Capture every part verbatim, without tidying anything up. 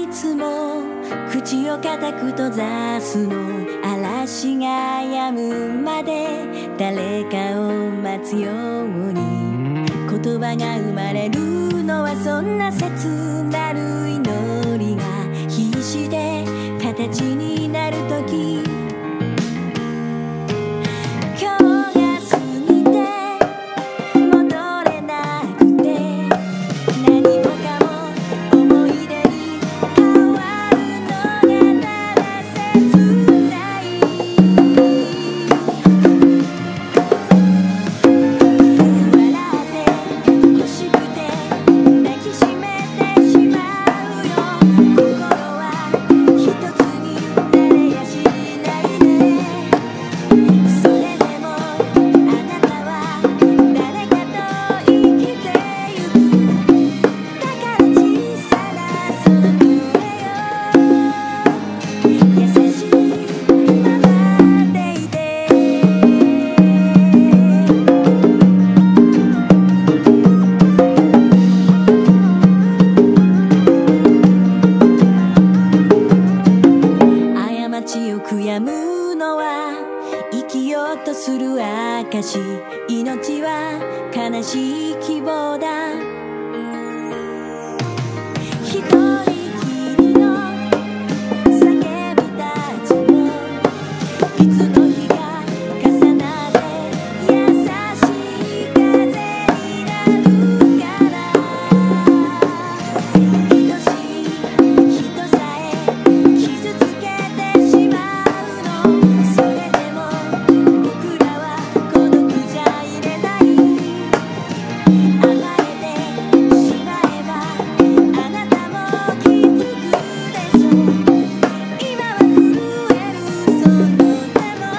いつも口を固く閉ざすの、嵐が止むまで誰かを待つように、言葉が生まれるのはそんな切なる祈りが必死で形になるとき、今日が過ぎて戻れなくて、何もかも思い出に変わるのがただ切ない。笑って欲しくて抱きしめてしまうよ、心は一つになれやしないね。それでもあなたは誰かと生きてゆく、だから小さなその声よ、優しいままでいて。過ちを悔やむのは生きようとする証、命は悲しい希望だ。一人きりの叫びたちもいつの日か重なって優しい風になるから、愛しい人さえ傷つけてしまうの、それでも僕らは孤独じゃいれない。甘えてしまえばあなたも気づくでしょう、今は震えるその手も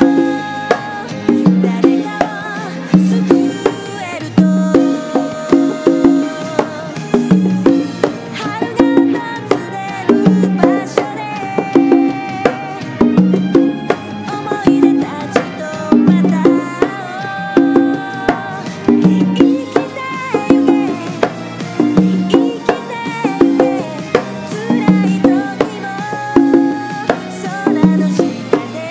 誰かを救えると、春が訪れる場所で思い出たちとまた会おう。生きてゆけ生きてゆけ、辛い時も空の下で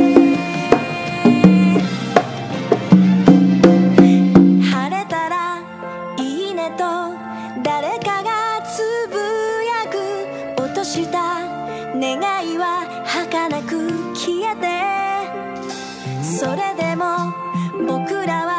晴れたらいいねと誰かがつぶやく、落とした願いは儚く消えて、それでも僕らは